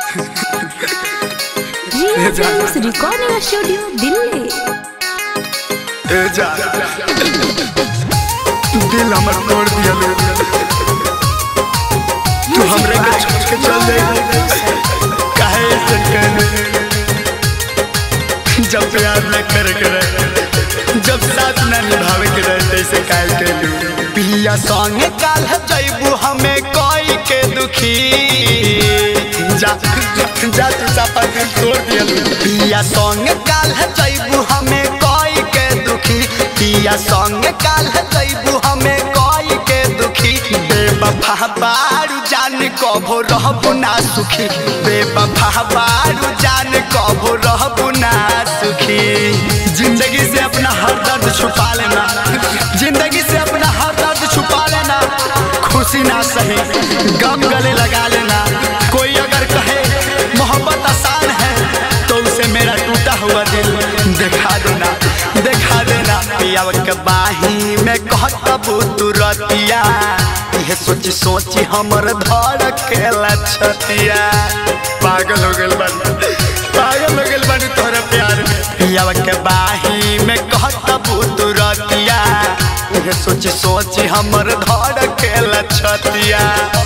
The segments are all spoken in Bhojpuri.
Recording studio Delhi. दिल हमर तोड़ दिया तू हमरे के छोड़ के चल जाए काहे ऐसे कहने जब प्यार न करे के रहे जब साथ न निभावे के रहे तैसे काहे कहलू पिया संगे काल जइबू हमें कोई के दुखी जा जा तू सापा दिल तोड़ दिया पिया संगे काल जइबू हमें कोई के दुखी पिया संगे काल जइबू हमें कोई के दुखी बेवफा बारू जान कभो रहबू ना सुखी बेवफा बारू जान कभो रहबू ना सुखी जिंदगी से अपना हर दर्द छुपा लेना जिंदगी से अपना हर दर्द छुपा लेना खुशी ना सही गम गले लगा लेना कोई अगर कहे मोहब्बत आसान है तो उसे मेरा टूटा हुआ दिल दिखा देना पिया के बाही में कहतबू तू रतिया ये सोची सोची हमर धड़ के लछतिया पागल हो गेल बानी तोहरा प्यार में पिया के बाही में कहतबू तू रतिया ये सोची सोची हमर धड़ के लछतिया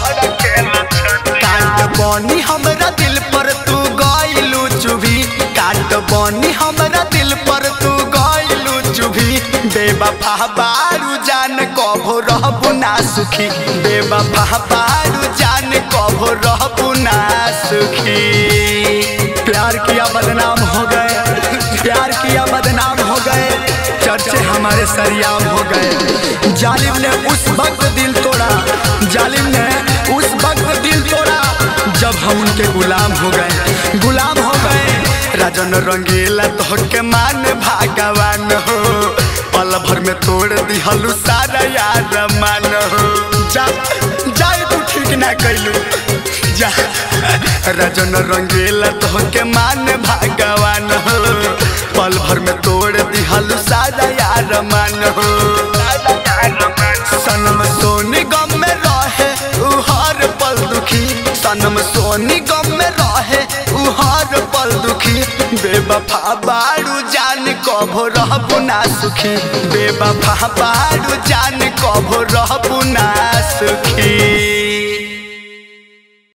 काट बनी हमरा दिल पर तू गइलू चुभी काट बनी हमरा दिल पर तू गइलू चुभी बेवफा बारू जान कभो रहबू ना सुखी बेवफा बारू जान कभो रहबू ना सुखी प्यार किया बदनाम हो गए चर्चे हमारे सरियाम हो गए जालिम ने उस वक्त दिल तोड़ा जब हम उनके गुलाम हो गए राजन रंगीला तो के मान भगवान हो पल भर में तोड़ दिहलू सारा यार मान हो जाए तू ठीक ना कैलू जा राजन रंगीला तो के मान भगवान हो पल भर में तोड़ दिहलू सारा यार मान हो सनम सोनी गम में रहे हर पल दुखी सनम सोनी गम में रहे हर पल दुखी बेवफा बारू जान कभो रहबू ना सुखी बेवफा बारू जान कभो रहबू ना सुखी।